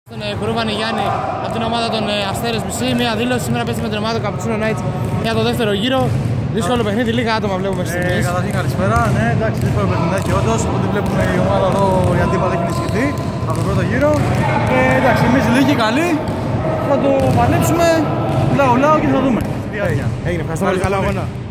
Τον Κουρούβανη Γιάννη από την ομάδα των Αστέρες Μισή. Μια δήλωση σήμερα πέφτει με την ομάδα του Cappuccino Nights για το δεύτερο γύρο. Δύσκολο παιχνίδι, λίγα άτομα βλέπουμε στη στιγμή. Καταρχήν καλησπέρα. Ναι, εντάξει, δύσκολο παιχνιδάκι όντως. Ό,τι βλέπουμε η ομάδα εδώ, η αντίπαλα έχει ενισχυθεί από τον πρώτο γύρο. Εντάξει, εμείς λίγοι καλοί θα το παλέψουμε λαού και θα δούμε. Έγινε, ευχαριστώ πολύ, καλό αγώνα.